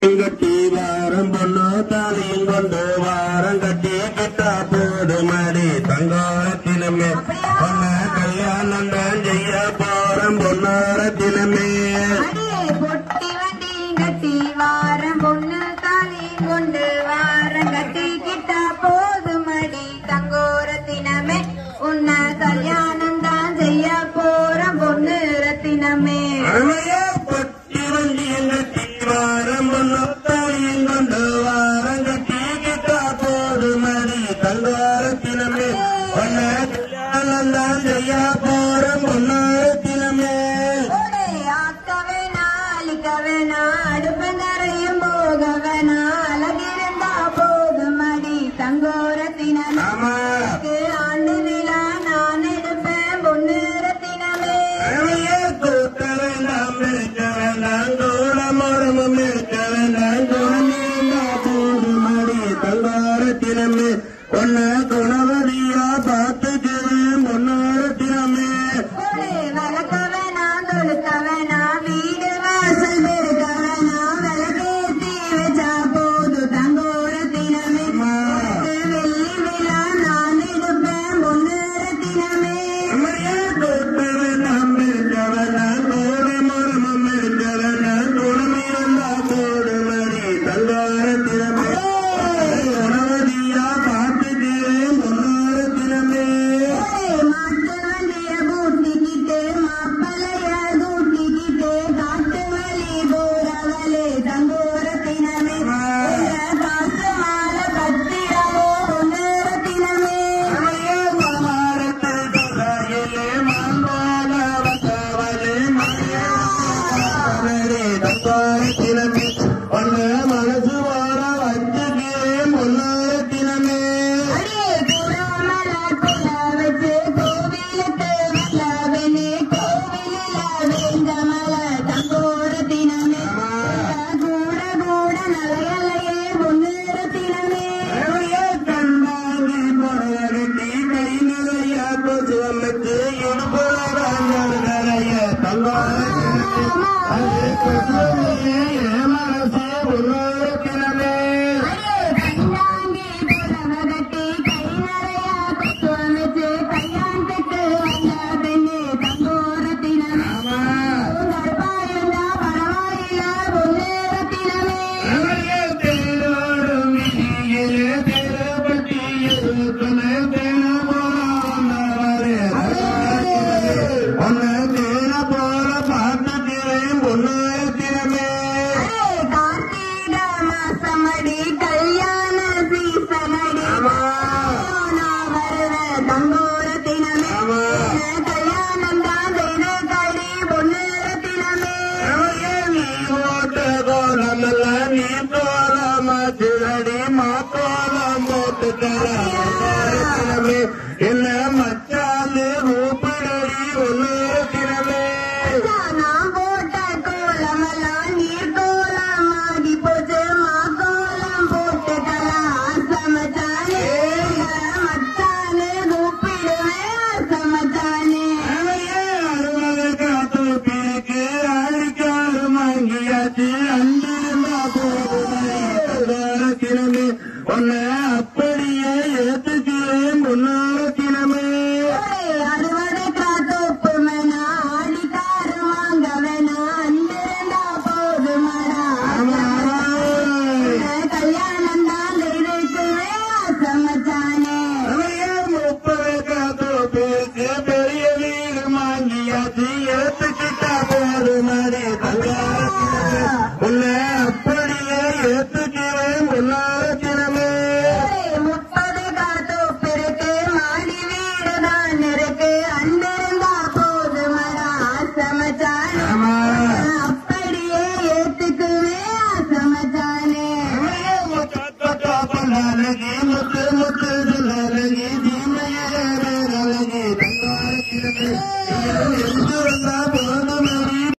கட்டி வாரம் பொண்ணு தாலியும் கொண்டு வாரம் கட்டி கிட்டா போது மாடி தங்கோரத்தினமே பொண்ண கல்யாணம் தான் செய்ய போறம் பொன்னோரத்தினமே பொட்டி வண்டி கட்டி வாரம் பொண்ணு தாலியும் கொண்டு வாரம் கட்டி கிட்டா போது மாடி தங்கோரத்தினமே உன்ன கல்யாணம் தான் செய்ய போறம் பொண்ணு ரத்தினமே பொட்டி வண்டியும் கட்டி வாரம் பொண்ணு தாலியும் கொண்டு வாரம் கட்டி கிட்டா போது மாடி தங்கோரத்தினமே பொண்ண கல்யாணம் தான் செய்ய போறம் பொன்னோரத்தினமே அடுப்பங்கரையும் போகவனா அழகிருந்தா போதும் அடி தங்கோரத்தினமே ஆண்டு விழா நான் எடுப்பேன் பொண்ணு ரத்தினமே கூட்ட வேண்டாம் இருக்க வேண்டாம் தூரமரமும் இருக்க வேண்டாம் குணமிருந்தா போதும் அடி தங்கோரத்தினமே பொண்ண குணவதியா பார்த்துக்கிறேன் பொன்னோரத்தினமே வளர்க்கவனா தொழுக்கவனா வீடு வாசல் பெருக்கவனா விளக்கேத்தி வச்சா போது தங்கோரத்தினமே வெள்ளி விழா நான் எடுப்பேன் பொண்ணு ரத்தினமே கூட்ட வேண்டாம் இருக்க வேண்டாம் தூரமரமும் இருக்க வேண்டாம் குணமிருந்தா போதும் அடி தங்கோரத்தினமே குணவதியா பார்த்துக்கிறேன் பொன்னோரத்தினமே மாட்டு வண்டிய கூட்டிக்கிட்டு மாப்பிளைய கூட்டிக்கிட்டு காட்டு வழி போறவளே தங்கோரத்தினமே காசு மாலை பத்திரமோ பொண்ணு ரத்தினமே மனசு வார வச்சுக்கிறேன் பொன்னோரத்தினமே குடாமல குல வச்சு கோவிலுக்கு வல்லவனே கோவிலில் வேந்தமல தங்கோரத்தினமே கூட கூட நலையலையே பொண்ணு ரத்தினமே கண்டாங்கி பொருளி கை நிறைய கொசு அமைச்சு இடுப்புறைய மனசே பொன்னோரத்தினமே கண்டாங்கி புலவகட்டி கை நிறைய கொசு அமைச்சு கையாண்டுக்கு வந்த பெண்ணே தங்கோரத்தினமே கற்பாயிருந்தா பரவாயில்ல பொண்ணு ரத்தினமே கார்த்திக மாசமடி கல்யாண சீசனடி நான் வருவேன் தங்கோரத்தினமே கல்யாணம் தான் செய்த கடி பொண்ணு ரத்தினமே என்ன மச்சாலு கூப்பிடடி ஒன்னோரத்தினமே நான் போட்ட கோலமெல்லாம் நீர் கோலமாகி போச்சு மாக்கோலம் போட்டுக்கலாம் சமச்சானே மச்சானே கூப்பிடுவேன் சமச்சானே அறுபது காத்து பிரிக்கு அழிக்காறு வாங்கியாச்சு அங்கிருந்தா போதுமே ஒன்ன அப்படியே ஏத்துக்கிறேன் பொன்னோரத்தினமே அறுவடை காத்தோப்பு வேணா ஆடிக்காரு வாங்க வேணா அங்கிருந்தா போதுமடா கல்யாணம் தான் இருக்குவேன் சமச்சானே 30 காத்து பிரிக்கு பெரிய வீடு வாங்கியாச்சு